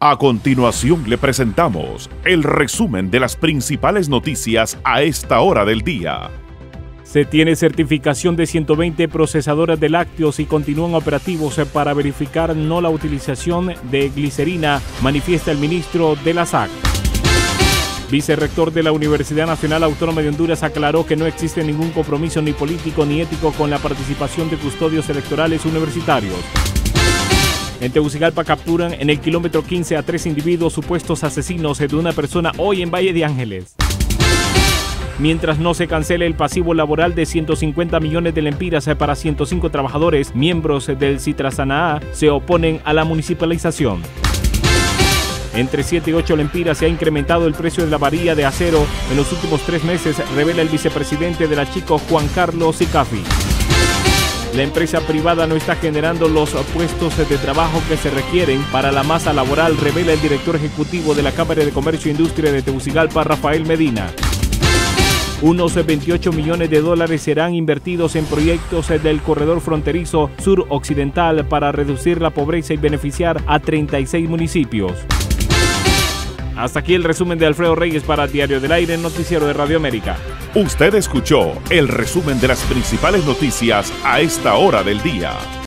A continuación le presentamos el resumen de las principales noticias a esta hora del día. Se tiene certificación de 120 procesadoras de lácteos y continúan operativos para verificar no la utilización de glicerina, manifiesta el ministro de la SAC. Vicerrector de la Universidad Nacional Autónoma de Honduras aclaró que no existe ningún compromiso ni político ni ético con la participación de custodios electorales universitarios. En Tegucigalpa capturan en el kilómetro 15 a 3 individuos supuestos asesinos de una persona hoy en Valle de Ángeles. Mientras no se cancele el pasivo laboral de 150 millones de lempiras para 105 trabajadores, miembros del Citrasanaá se oponen a la municipalización. Entre 7 y 8 lempiras se ha incrementado el precio de la varilla de acero en los últimos 3 meses, revela el vicepresidente de la Chico, Juan Carlos Sicafi. La empresa privada no está generando los puestos de trabajo que se requieren para la masa laboral, revela el director ejecutivo de la Cámara de Comercio e Industria de Tegucigalpa, Rafael Medina. Unos 28 millones de dólares serán invertidos en proyectos del corredor fronterizo sur-occidental para reducir la pobreza y beneficiar a 36 municipios. Hasta aquí el resumen de Alfredo Reyes para Diario del Aire, noticiero de Radio América. Usted escuchó el resumen de las principales noticias a esta hora del día.